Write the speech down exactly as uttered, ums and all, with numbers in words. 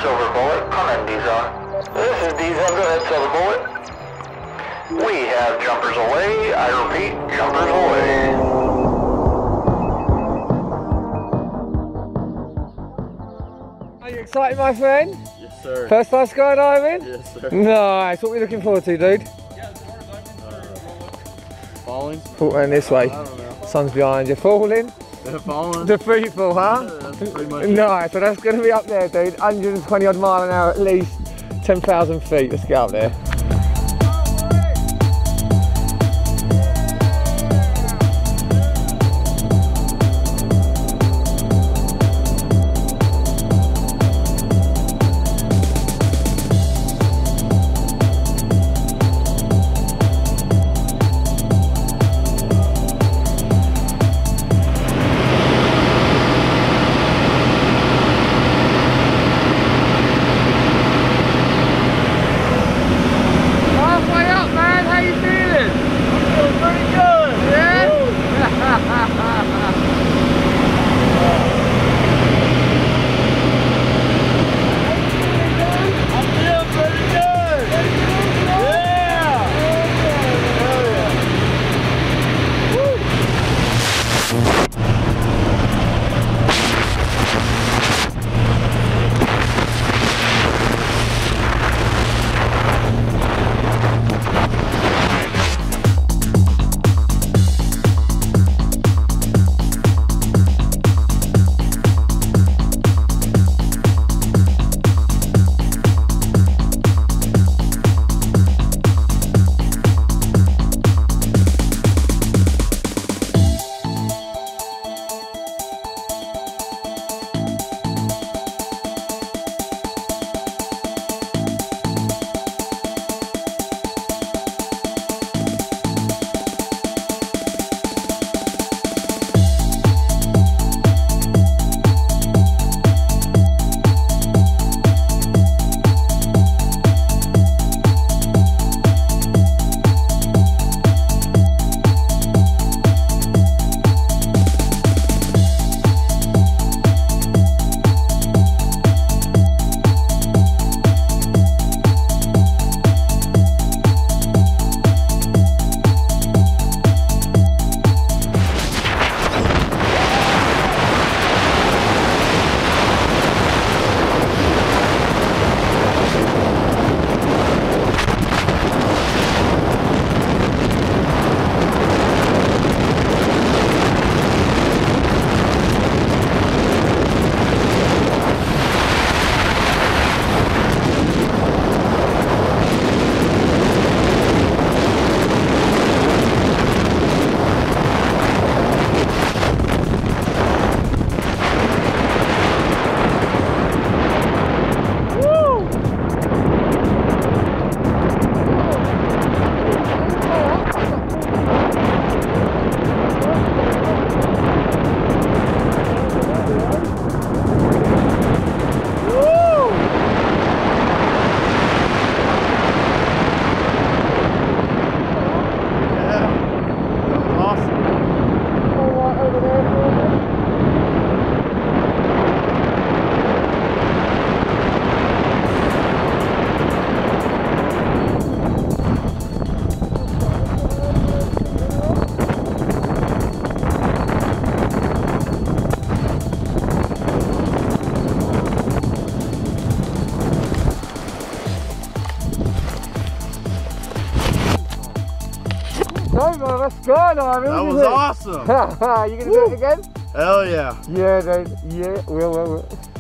Silver Bullet. Come in, Dizon. This is Dizon. Go ahead, Silver Bullet. We have jumpers away. I repeat, jumpers away. Are you excited, my friend? Yes, sir. First time skydiving? Yes, sir. Nice. What are we looking forward to, dude? Uh, falling? Falling this way. I don't know. Sun's behind you. Falling? Falling? The free fall, huh? Yeah, that's pretty much it. Nice. So that's going to be up there, dude. one hundred twenty odd mile an hour at least. ten thousand feet. Let's get up there. No, let's go, no, that was awesome. You gonna do it again? Hell yeah. Yeah, dude. Yeah, we'll, we'll, we'll.